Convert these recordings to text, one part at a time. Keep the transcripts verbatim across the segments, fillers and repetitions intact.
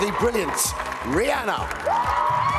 absolutely brilliant. Rihanna.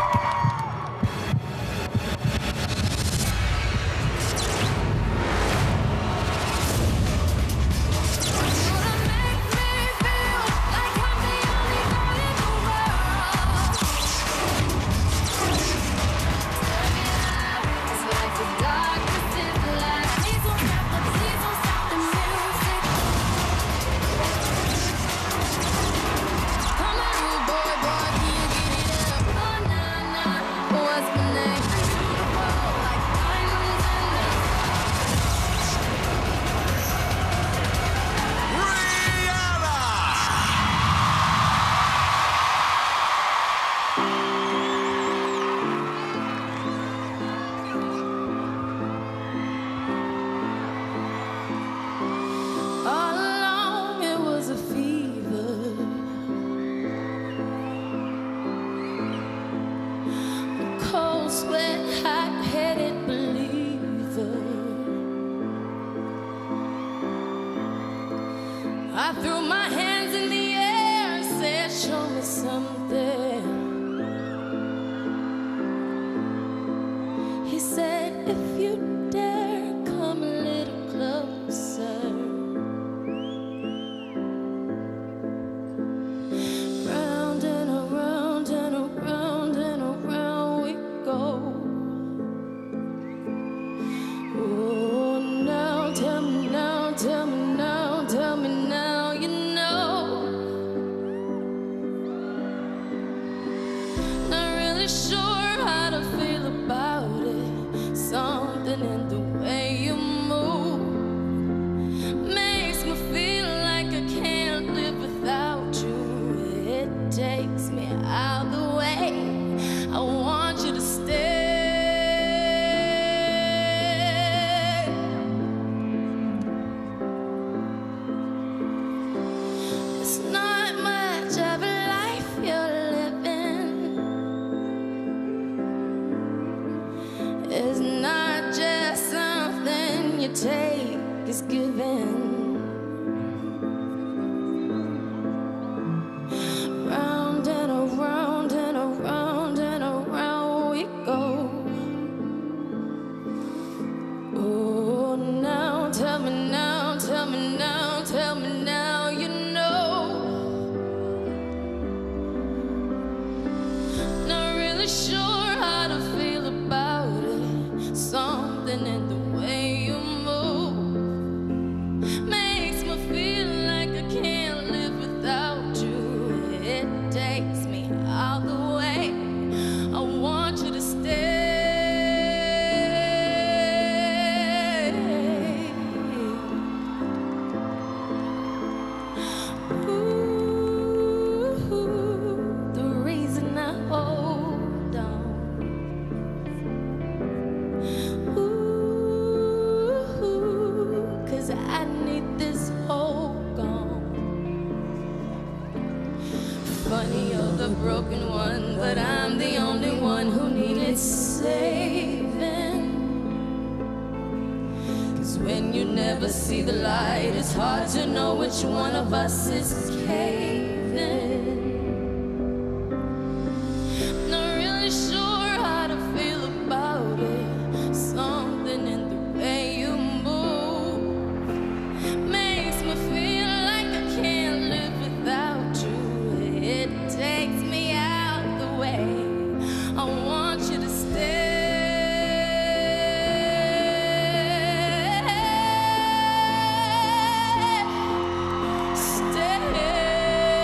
Sweat, hot-headed believer. I threw my hands in the air and said, show me something. He said, if you dare, come a little closer. Round and around and around and around we go. Oh, now tell me now, tell me now, tell me now, you know. Not really sure how to feel about it. Something in the way you move makes me feel like I can't live without you. It takes me out the way. I want you to stay. It's not much of a life you're living. It's not just something you take, it's given. Round and around and around and around we go. Oh, now tell me now, tell me now, tell me now, you know. Not really sure how to feel about it. Something in the way you move makes me feel like I can't live without you. It takes me out the way. I want you to stay. Ooh, the reason I hold on. Ooh, 'cause I need this hope gone. Funny, you're the broken one, but I'm the only one who needed saving. 'Cause when you never see the light, it's hard to know which one of us is caving. Not really sure how to feel about it. Something in the way you move makes me feel like I can't live without you. It takes me out the way. I want you to stay. Stay.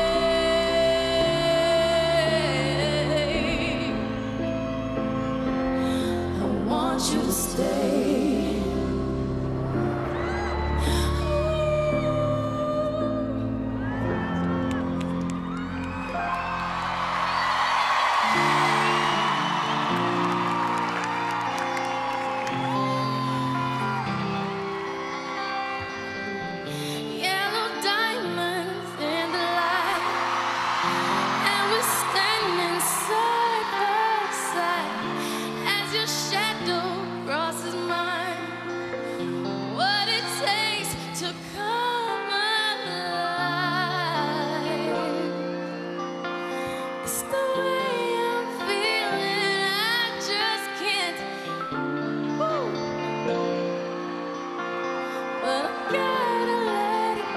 It's the way I'm feeling, I just can't. Woo. But I gotta let it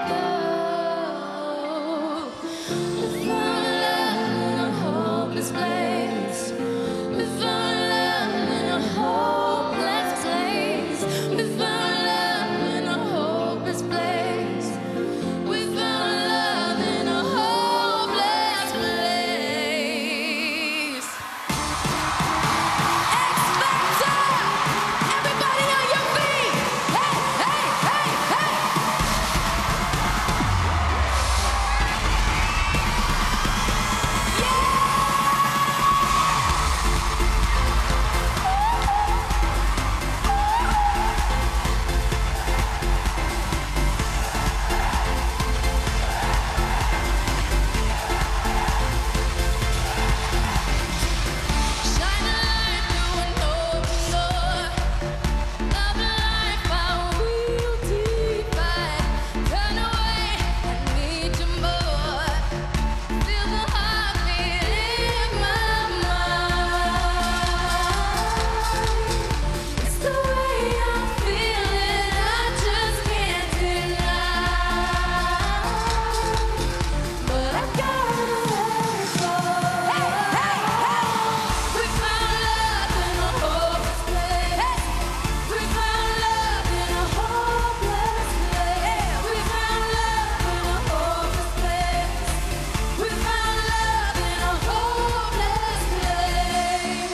go. We found love in a hopeless place. We found love in a hopeless place. We found love in a hopeless place. We found love in a hopeless place. X Factor! Everybody on your feet! Hey, hey, hey, hey! Yeah! Shine a light through an open door. Love life, how we'll divide. Turn away, I need you more. Feel the heartbeat in my mind. It's the way I'm feeling, I just can't deny. But I gotta let it go. Hey, hey, hey! We found love in a hopeless place. We found love in a hopeless place. We found love in a hopeless place. We found love in a hopeless place.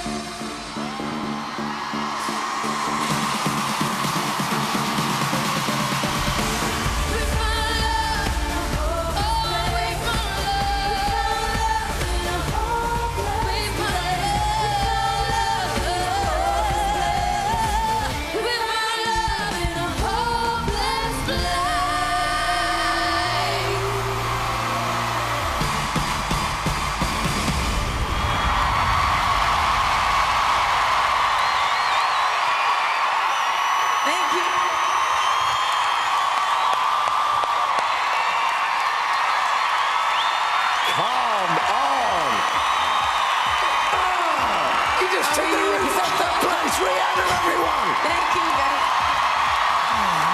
We found love, oh, we found love in a hopeless place. We found love in a hopeless place. Thank you. Come on. Ah, you just took the roof off that place, Rihanna, everyone. Thank you, guys.